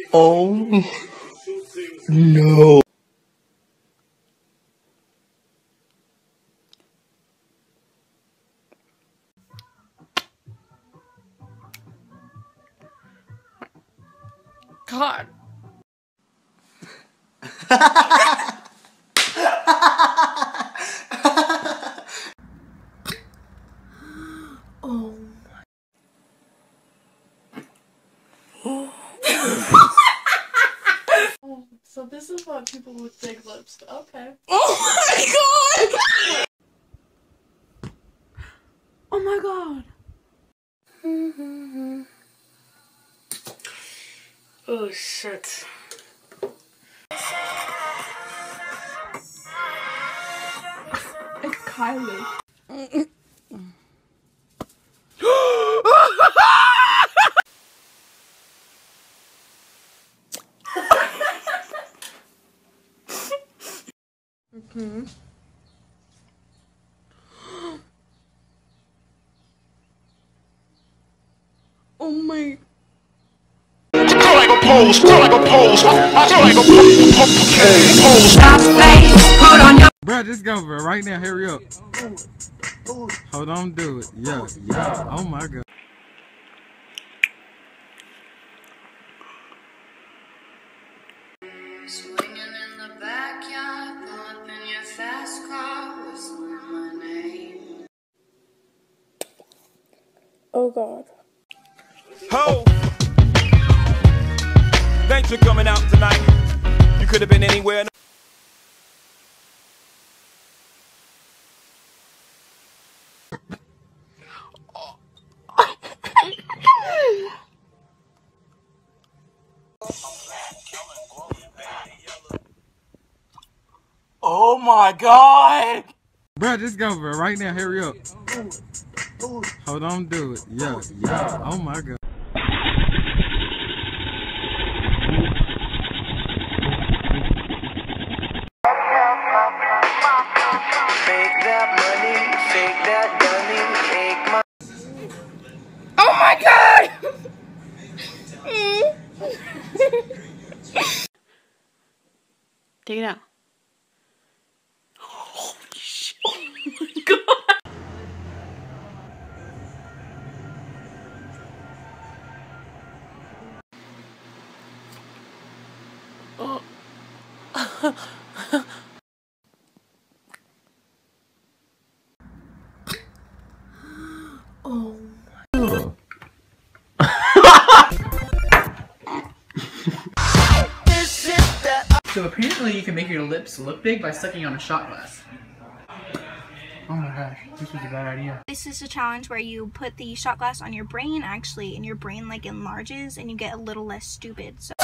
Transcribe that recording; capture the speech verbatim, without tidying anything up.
Oh no. God. Oh my. Oh, so this is what people with big lips do. Okay. Oh my god! Oh my god. Mm-hmm. Oh shit. It's Kylie. Mm-hmm. Oh my. I feel like a pose, feel like a pose, I feel like a pose. Stop face, put on your. Bro, just go, bro. Right now, hurry up. Hold on, do it. Yeah, yeah. Oh my god. Swinging in the backyard, pull up in your fast car, whistling my name. Oh god. Ho! Thanks for coming out tonight. You could have been anywhere. Oh my god. Bro, just go, bro. Right now, hurry up. Hold on, do it. Yeah, yeah. Oh my god. Fake that money, fake that dummy, fake my. Oh my god! Take it out. Holy shit. Oh my god. Oh. Oh my. So apparently you can make your lips look big by sucking on a shot glass. Oh my gosh, this was a bad idea. This is a challenge where you put the shot glass on your brain actually, and your brain like enlarges and you get a little less stupid. So